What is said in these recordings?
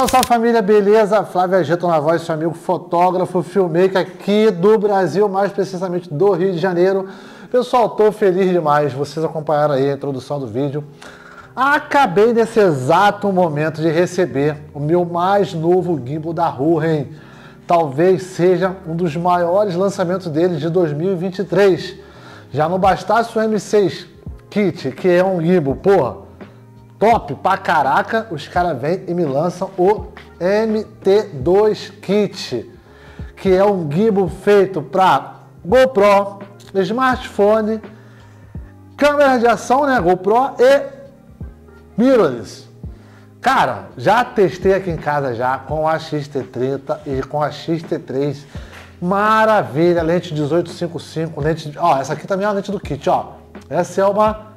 Salve, salve família, beleza? Flávio Agito na voz, seu amigo fotógrafo, filmmaker aqui do Brasil, mais precisamente do Rio de Janeiro. Pessoal, tô feliz demais, vocês acompanharam aí a introdução do vídeo. Acabei nesse exato momento de receber o meu mais novo gimbal da Ruhen. Talvez seja um dos maiores lançamentos deles de 2023. Já não bastasse o M6 Kit, que é um gimbal, porra, top pra caraca, os caras vêm e me lançam o MT2 Kit, que é um gimbal feito para GoPro, smartphone, câmera de ação, né, GoPro e mirrorless. Cara, já testei aqui em casa já com a X-T30 e com a X-T3. Maravilha, lente 1855, lente, ó, essa aqui também é a lente do kit, ó. Essa é uma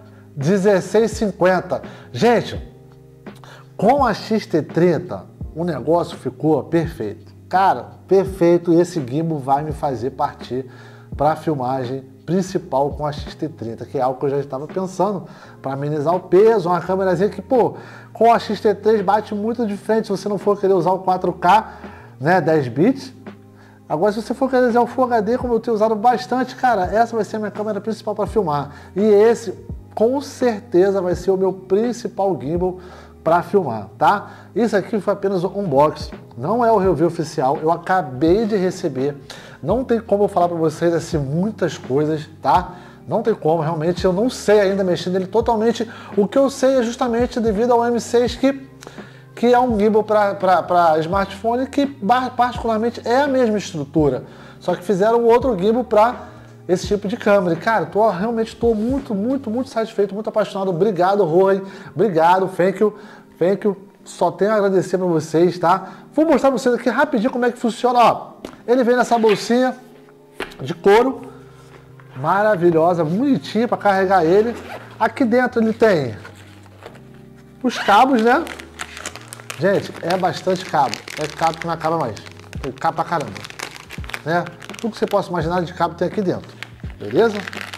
1650. Gente, com a X-T30 o negócio ficou perfeito. Cara, perfeito. E esse gimbal vai me fazer partir para a filmagem principal com a X-T30, que é algo que eu já estava pensando para amenizar o peso, uma câmerazinha que, pô, com a X-T3 bate muito de frente se você não for querer usar o 4K, né, 10 bits. Agora, se você for querer usar o Full HD, como eu tenho usado bastante, cara, essa vai ser a minha câmera principal para filmar. E esse, com certeza, vai ser o meu principal gimbal para filmar, tá? Isso aqui foi apenas um unboxing, não é o review oficial, eu acabei de receber. Não tem como eu falar para vocês assim muitas coisas, tá? Não tem como, realmente, eu não sei ainda mexer nele totalmente. O que eu sei é justamente devido ao M6 que é um gimbal para smartphone que particularmente é a mesma estrutura, só que fizeram outro gimbal para esse tipo de câmera. E, cara, realmente estou muito satisfeito, muito apaixonado. Obrigado, Ruhen. Obrigado, thank you. Só tenho a agradecer para vocês, tá? Vou mostrar para vocês aqui rapidinho como é que funciona, ó. Ele vem nessa bolsinha de couro, maravilhosa, bonitinha para carregar ele. Aqui dentro ele tem os cabos, né? Gente, é bastante cabo. É cabo que não acaba mais. Tem cabo pra caramba, né? Tudo que você possa imaginar de cabo tem aqui dentro. Beleza?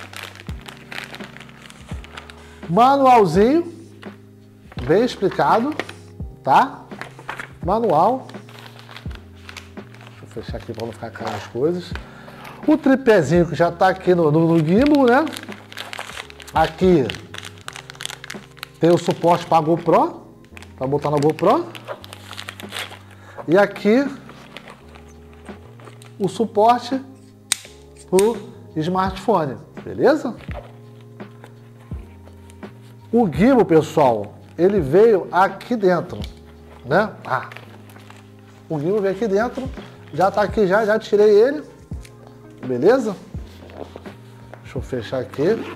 Manualzinho, bem explicado, tá? Manual. Deixa eu fechar aqui para não ficar caro as coisas. O tripézinho que já tá aqui no gimbal, né? Aqui tem o suporte para GoPro, para botar na GoPro. E aqui o suporte pro smartphone, beleza? O gimbal, pessoal, ele veio aqui dentro, né? O gimbal veio aqui dentro, já tá aqui já tirei ele, beleza? Deixa eu fechar aqui.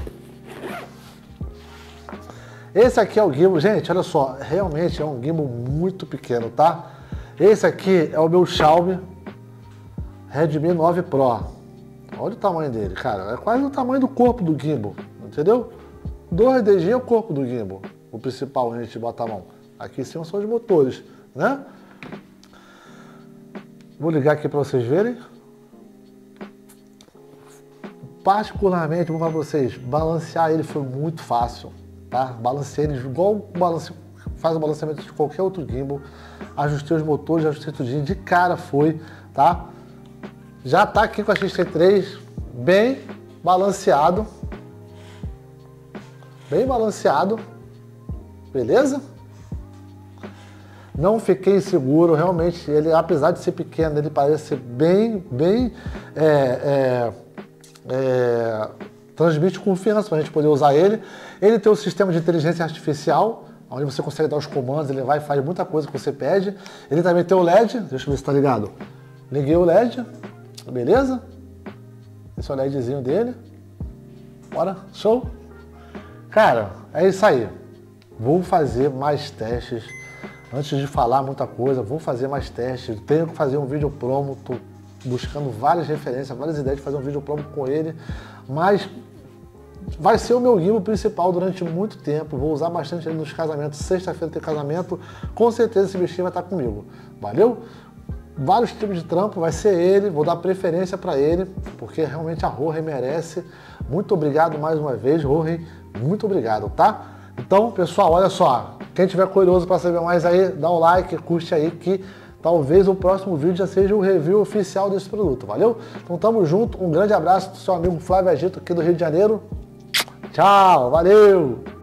Esse aqui é o gimbal, gente, olha só, realmente é um gimbal muito pequeno, tá? Esse aqui é o meu Xiaomi Redmi 9 Pro. Olha o tamanho dele, cara, é quase o tamanho do corpo do gimbal, entendeu? 2 dedinhos é o corpo do gimbal, o principal, a gente bota a mão. Aqui em cima são os motores, né? Vou ligar aqui para vocês verem. Particularmente, vou falar para vocês, balancear ele foi muito fácil, tá? Balancei ele igual faz o balanceamento de qualquer outro gimbal. Ajustei os motores, ajustei tudinho, de cara foi, tá? Já tá aqui com a X-T3 bem balanceado. Bem balanceado, beleza? Não fiquei inseguro, realmente, ele, apesar de ser pequeno, ele parece ser bem transmite confiança para a gente poder usar ele. Ele tem um sistema de inteligência artificial, onde você consegue dar os comandos, ele vai e faz muita coisa que você pede. Ele também tem o LED, deixa eu ver se tá ligado. Liguei o LED, beleza? Esse é o LEDzinho dele. Bora, show? Cara, é isso aí. Vou fazer mais testes. Antes de falar muita coisa, vou fazer mais testes. Tenho que fazer um vídeo promo. Tô buscando várias referências, várias ideias de fazer um vídeo promo com ele. Mas vai ser o meu gimbal principal durante muito tempo. Vou usar bastante ele nos casamentos. Sexta-feira tem casamento. Com certeza esse bichinho vai estar comigo. Valeu? Vários tipos de trampo, vai ser ele. Vou dar preferência para ele, porque realmente a Ruhen merece. Muito obrigado mais uma vez, Ruhen. Muito obrigado, tá? Então, pessoal, olha só. Quem tiver curioso para saber mais aí, dá um like, curte aí que talvez o próximo vídeo já seja o review oficial desse produto, valeu? Então tamo junto, um grande abraço do seu amigo Flávio Agito aqui do Rio de Janeiro. Tchau, valeu!